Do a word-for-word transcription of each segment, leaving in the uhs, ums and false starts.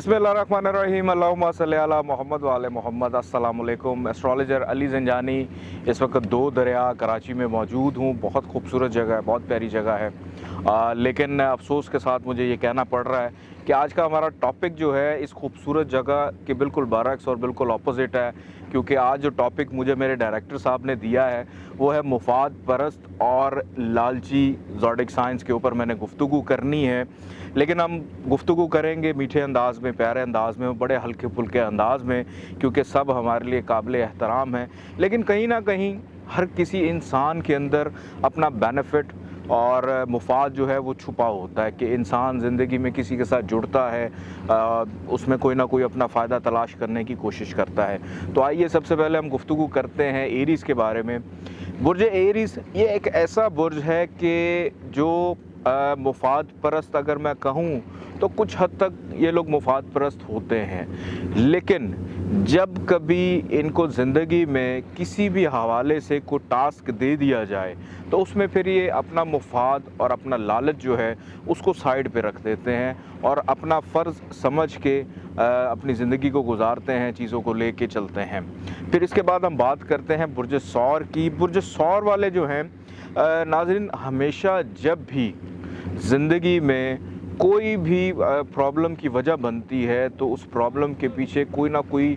बिस्मिल्लाहिर्रहमानिर्रहीम अल्लाहुम्मा सल्ली अला मोहम्मद व आले मोहम्मद। अस्सलाम वालेकुम। एस्ट्रोलॉजर अली ज़ंजानी इस वक्त दो दरिया कराची में मौजूद हूँ। बहुत खूबसूरत जगह है, बहुत प्यारी जगह है। आ, लेकिन अफसोस के साथ मुझे ये कहना पड़ रहा है कि आज का हमारा टॉपिक जो है इस खूबसूरत जगह के बिल्कुल बरअक्स और बिल्कुल ऑपोजिट है, क्योंकि आज जो टॉपिक मुझे मेरे डायरेक्टर साहब ने दिया है वो है मुफाद परस्त और लालची ज़ोडिक साइंस के ऊपर मैंने गुफ्तगू करनी है। लेकिन हम गुफ्तगू करेंगे मीठे अंदाज में, प्यारे अंदाज में, बड़े हल्के फुल्के अंदाज में, क्योंकि सब हमारे लिए काबिल एहतराम है। लेकिन कहीं ना कहीं हर किसी इंसान के अंदर अपना बेनिफिट और मुफाद जो है वो छुपा होता है कि इंसान ज़िंदगी में किसी के साथ जुड़ता है, आ, उसमें कोई ना कोई अपना फ़ायदा तलाश करने की कोशिश करता है। तो आइए सबसे पहले हम गुफ्तगू करते हैं एरीज़ के बारे में। बुर्ज एरीज़ ये एक ऐसा बुर्ज है कि जो आ, मुफाद परस्त अगर मैं कहूँ तो कुछ हद तक ये लोग मुफाद परस्त होते हैं, लेकिन जब कभी इनको ज़िंदगी में किसी भी हवाले से कोई टास्क दे दिया जाए तो उसमें फिर ये अपना मुफाद और अपना लालच जो है उसको साइड पे रख देते हैं और अपना फ़र्ज़ समझ के अपनी ज़िंदगी को गुजारते हैं, चीज़ों को लेके चलते हैं। फिर इसके बाद हम बात करते हैं बुर्ज सौर की। बुर्ज सौर वाले जो हैं नाज़रीन, हमेशा जब भी ज़िंदगी में कोई भी प्रॉब्लम की वजह बनती है तो उस प्रॉब्लम के पीछे कोई ना कोई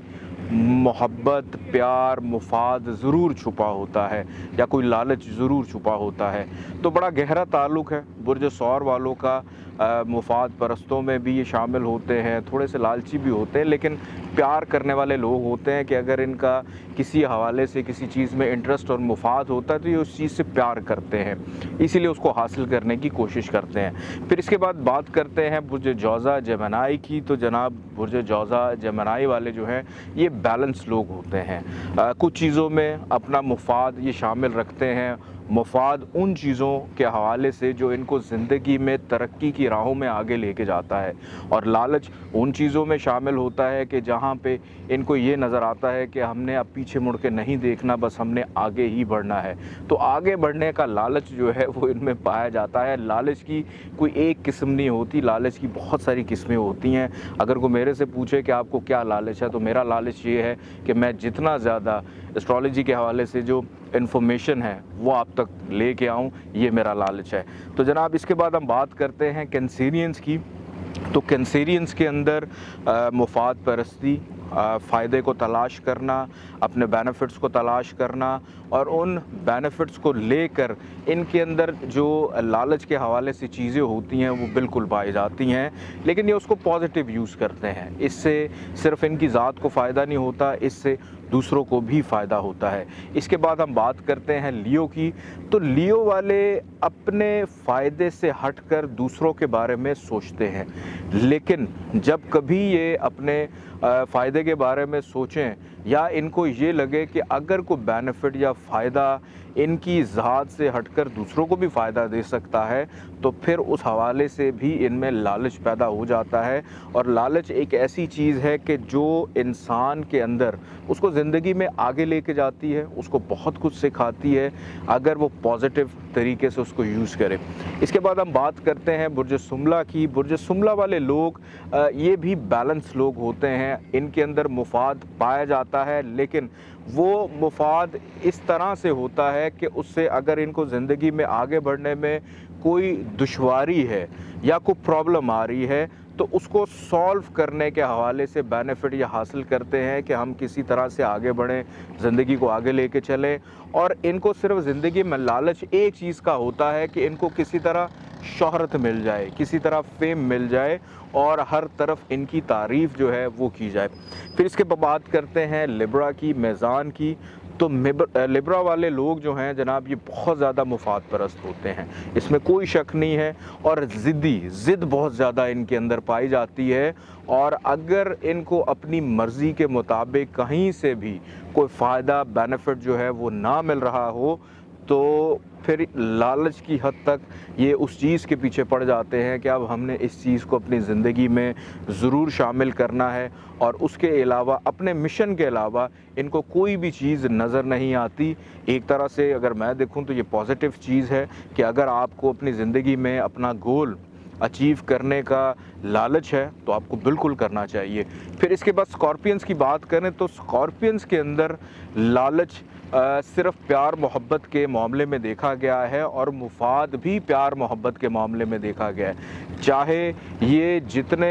मोहब्बत, प्यार, मुफाद ज़रूर छुपा होता है या कोई लालच ज़रूर छुपा होता है। तो बड़ा गहरा ताल्लुक़ है बुर्ज सौर वालों का। आ, मुफाद परस्तों में भी ये शामिल होते हैं, थोड़े से लालची भी होते हैं, लेकिन प्यार करने वाले लोग होते हैं कि अगर इनका किसी हवाले से किसी चीज़ में इंटरेस्ट और मुफाद होता है तो ये उस चीज़ से प्यार करते हैं, इसीलिए उसको हासिल करने की कोशिश करते हैं। फिर इसके बाद बात करते हैं बुर्ज जौज़ा जेमिनी की। तो जनाब बुर्ज जौज़ा जेमिनी वाले जो हैं ये बैलेंस लोग होते हैं। आ, कुछ चीज़ों में अपना मुफाद ये शामिल रखते हैं, मुफाद उन चीज़ों के हवाले से जो इनको ज़िंदगी में तरक्की की राहों में आगे लेके जाता है, और लालच उन चीज़ों में शामिल होता है कि जहाँ पे इनको ये नज़र आता है कि हमने अब पीछे मुड़ के नहीं देखना, बस हमने आगे ही बढ़ना है। तो आगे बढ़ने का लालच जो है वो इनमें पाया जाता है। लालच की कोई एक किस्म नहीं होती, लालच की बहुत सारी किस्में होती हैं। अगर कोई मेरे से पूछे कि आपको क्या लालच है, तो मेरा लालच ये है कि मैं जितना ज़्यादा एस्ट्रोलॉजी के हवाले से जो इन्फॉर्मेशन है वो आप तक लेके आऊँ, ये मेरा लालच है। तो जनाब इसके बाद हम बात करते हैं कैंसेरियंस की। तो कैंसेरियंस के अंदर आ, मुफाद परस्ती, फ़ायदे को तलाश करना, अपने बेनिफिट्स को तलाश करना, और उन बेनिफिट्स को लेकर इनके अंदर जो लालच के हवाले से चीज़ें होती हैं वो बिल्कुल पाई जाती हैं, लेकिन ये उसको पॉजिटिव यूज़ करते हैं। इससे सिर्फ़ इनकी ज़ात को फ़ायदा नहीं होता, इससे दूसरों को भी फ़ायदा होता है। इसके बाद हम बात करते हैं लियो की। तो लियो वाले अपने फ़ायदे से हटकर दूसरों के बारे में सोचते हैं, लेकिन जब कभी ये अपने फ़ायदे के बारे में सोचें या इनको ये लगे कि अगर कोई बेनिफिट या फ़ायदा इनकी ज़ात से हटकर दूसरों को भी फ़ायदा दे सकता है तो फिर उस हवाले से भी इनमें लालच पैदा हो जाता है। और लालच एक ऐसी चीज़ है कि जो इंसान के अंदर उसको ज़िंदगी में आगे लेके जाती है, उसको बहुत कुछ सिखाती है अगर वो पॉजिटिव तरीके से उसको यूज़ करे। इसके बाद हम बात करते हैं बुर्ज सुमला की। बुर्ज सुमला वाले लोग ये भी बैलेंस लोग होते हैं, इनके अंदर मुफाद पाया जाता है, लेकिन वो मुफाद इस तरह से होता है कि उससे अगर इनको ज़िंदगी में आगे बढ़ने में कोई दुश्वारी है या कोई प्रॉब्लम आ रही है तो उसको सॉल्व करने के हवाले से बेनिफिट ये हासिल करते हैं कि हम किसी तरह से आगे बढ़ें, ज़िंदगी को आगे लेके चलें। और इनको सिर्फ ज़िंदगी में लालच एक चीज़ का होता है कि इनको किसी तरह शोहरत मिल जाए, किसी तरह फेम मिल जाए और हर तरफ इनकी तारीफ़ जो है वो की जाए। फिर इसके बाद बात करते हैं लिब्रा की, मेज़ान की। तो लिब्रा वाले लोग जो हैं जनाब ये बहुत ज़्यादा मुफाद परस्त होते हैं, इसमें कोई शक नहीं है, और ज़िद्दी ज़िद बहुत ज़्यादा इनके अंदर पाई जाती है। और अगर इनको अपनी मर्ज़ी के मुताबिक कहीं से भी कोई फ़ायदा बेनिफिट जो है वो ना मिल रहा हो तो फिर लालच की हद तक ये उस चीज़ के पीछे पड़ जाते हैं कि अब हमने इस चीज़ को अपनी ज़िंदगी में ज़रूर शामिल करना है, और उसके अलावा अपने मिशन के अलावा इनको कोई भी चीज़ नज़र नहीं आती। एक तरह से अगर मैं देखूं तो ये पॉजिटिव चीज़ है कि अगर आपको अपनी ज़िंदगी में अपना गोल अचीव करने का लालच है तो आपको बिल्कुल करना चाहिए। फिर इसके बाद स्कॉर्पियंस की बात करें तो स्कॉर्पियंस के अंदर लालच आ, सिर्फ प्यार मोहब्बत के मामले में देखा गया है और मुफाद भी प्यार मोहब्बत के मामले में देखा गया है। चाहे ये जितने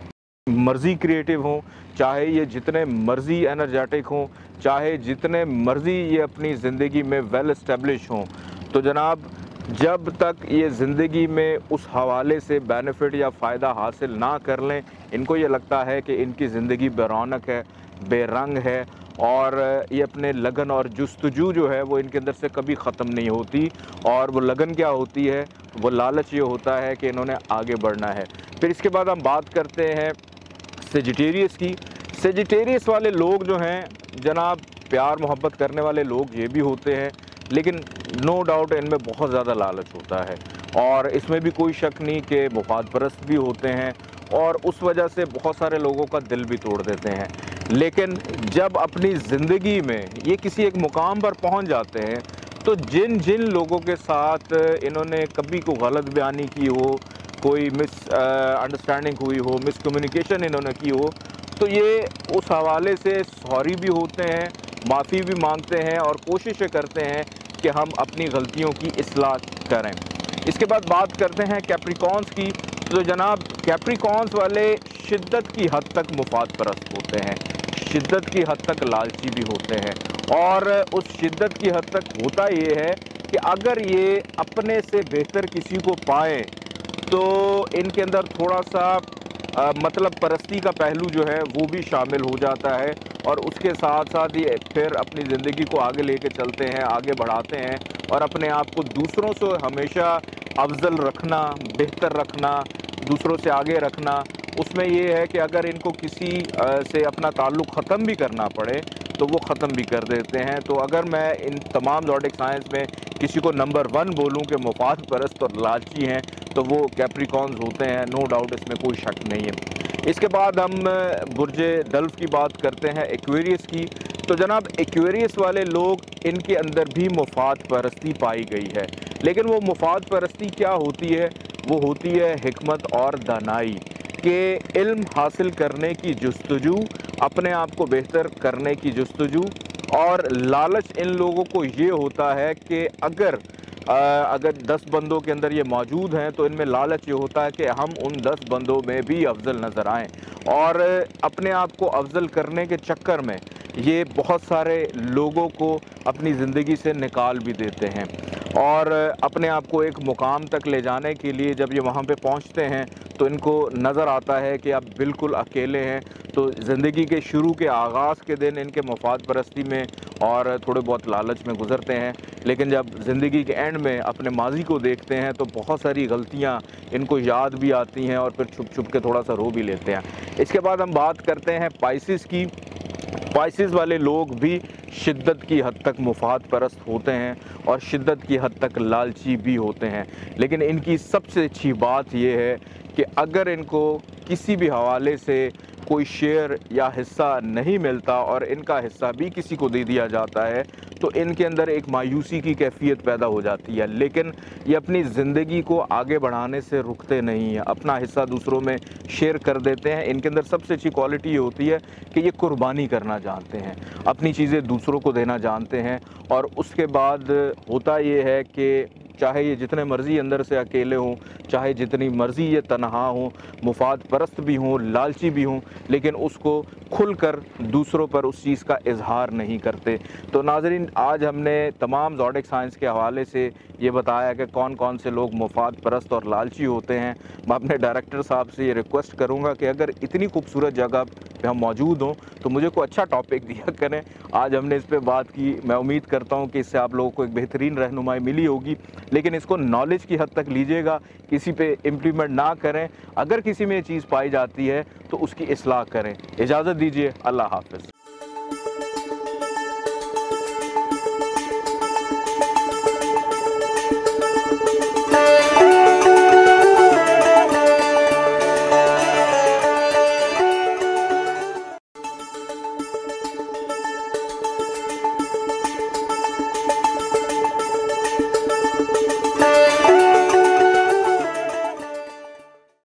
मर्ज़ी क्रिएटिव हों, चाहे ये जितने मर्ज़ी एनर्जेटिक हों, चाहे जितने मर्ज़ी ये अपनी ज़िंदगी में वेल एस्टेब्लिश हों, तो जनाब जब तक ये ज़िंदगी में उस हवाले से बेनिफिट या फ़ायदा हासिल ना कर लें, इनको ये लगता है कि इनकी ज़िंदगी बेरौनक है, बेरंग है और ये अपने लगन और जुस्तजू जो है वो इनके अंदर से कभी ख़त्म नहीं होती। और वो लगन क्या होती है, वो लालच ये होता है कि इन्होंने आगे बढ़ना है। फिर इसके बाद हम बात करते हैं सेजिटेरियस की। सेजिटेरियस वाले लोग जो हैं जनाब, प्यार मोहब्बत करने वाले लोग ये भी होते हैं, लेकिन नो डाउट इनमें बहुत ज़्यादा लालच होता है और इसमें भी कोई शक नहीं कि मुफाद परस्त भी होते हैं और उस वजह से बहुत सारे लोगों का दिल भी तोड़ देते हैं। लेकिन जब अपनी ज़िंदगी में ये किसी एक मुकाम पर पहुंच जाते हैं तो जिन जिन लोगों के साथ इन्होंने कभी को गलत बयानी की हो, कोई मिस अंडरस्टैंडिंग हुई हो, मिस कम्युनिकेशन इन्होंने की हो, तो ये उस हवाले से सॉरी भी होते हैं, माफ़ी भी मांगते हैं और कोशिशें करते हैं कि हम अपनी गलतियों की इस्लाह करें। इसके बाद बात करते हैं कैप्रिकॉन्स की। तो जनाब कैप्रिकॉन्स वाले शिद्दत की हद तक मुफाद परस्त होते हैं, शिद्दत की हद तक लालची भी होते हैं और उस शिद्दत की हद तक होता ये है कि अगर ये अपने से बेहतर किसी को पाएँ तो इनके अंदर थोड़ा सा आ, मतलब परस्ती का पहलू जो है वो भी शामिल हो जाता है और उसके साथ साथ ये फिर अपनी ज़िंदगी को आगे लेके चलते हैं, आगे बढ़ाते हैं और अपने आप को दूसरों से हमेशा अफजल रखना, बेहतर रखना, दूसरों से आगे रखना। उसमें ये है कि अगर इनको किसी से अपना ताल्लुक़ ख़त्म भी करना पड़े तो वो ख़त्म भी कर देते हैं। तो अगर मैं इन तमाम ज़ोडिक साइंस में किसी को नंबर वन बोलूं कि मुफाद परस्त और लालची हैं तो वो कैप्रिकॉन्स होते हैं, नो डाउट, इसमें कोई शक नहीं है। इसके बाद हम बुर्जे डल्फ की बात करते हैं, एक्वेरियस की। तो जनाब एक्वेरियस वाले लोग, इनके अंदर भी मुफाद परस्ती पाई गई है, लेकिन वो मुफाद परस्ती क्या होती है? वो होती है हिकमत और दानाई के इल्म हासिल करने की जुस्तजू, अपने आप को बेहतर करने की जुस्तजू। और लालच इन लोगों को ये होता है कि अगर आ, अगर दस बंदों के अंदर ये मौजूद हैं तो इनमें लालच ये होता है कि हम उन दस बंदों में भी अफजल नज़र आएँ और अपने आप को अफजल करने के चक्कर में ये बहुत सारे लोगों को अपनी ज़िंदगी से निकाल भी देते हैं और अपने आप को एक मुकाम तक ले जाने के लिए जब ये वहाँ पे पहुँचते हैं तो इनको नज़र आता है कि आप बिल्कुल अकेले हैं। तो ज़िंदगी के शुरू के आगाज़ के दिन इनके मुफाद परस्ती में और थोड़े बहुत लालच में गुजरते हैं, लेकिन जब ज़िंदगी के एंड में अपने माजी को देखते हैं तो बहुत सारी गलतियाँ इनको याद भी आती हैं और फिर छुप छुप के थोड़ा सा रो भी लेते हैं। इसके बाद हम बात करते हैं पाइसिस की। पाइसिस वाले लोग भी शिद्दत की हद तक मुफाद परस्त होते हैं और शिद्दत की हद तक लालची भी होते हैं, लेकिन इनकी सबसे अच्छी बात यह है कि अगर इनको किसी भी हवाले से कोई शेयर या हिस्सा नहीं मिलता और इनका हिस्सा भी किसी को दे दिया जाता है तो इनके अंदर एक मायूसी की कैफियत पैदा हो जाती है, लेकिन ये अपनी ज़िंदगी को आगे बढ़ाने से रुकते नहीं हैं, अपना हिस्सा दूसरों में शेयर कर देते हैं। इनके अंदर सबसे अच्छी क्वालिटी ये होती है कि ये कुर्बानी करना जानते हैं, अपनी चीज़ें दूसरों को देना जानते हैं। और उसके बाद होता ये है कि चाहे ये जितने मर्ज़ी अंदर से अकेले हों, चाहे जितनी मर्ज़ी ये तन्हा हों, मुफाद परस्त भी हों, लालची भी हों, लेकिन उसको खुलकर दूसरों पर उस चीज़ का इजहार नहीं करते। तो नाज़रीन, आज हमने तमाम ज़ोडिक साइंस के हवाले से ये बताया कि कौन कौन से लोग मुफाद परस्त और लालची होते हैं। मैं अपने डायरेक्टर साहब से ये रिक्वेस्ट करूँगा कि अगर इतनी खूबसूरत जगह पे हम मौजूद हों तो मुझे कोई अच्छा टॉपिक दिया करें। आज हमने इस पर बात की, मैं उम्मीद करता हूँ कि इससे आप लोगों को एक बेहतरीन रहनुमाई मिली होगी, लेकिन इसको नॉलेज की हद तक लीजिएगा, किसी पे इम्प्लीमेंट ना करें। अगर किसी में ये चीज़ पाई जाती है तो उसकी इस्लाह करें। इजाज़त दीजिए, अल्लाह हाफ़िज़।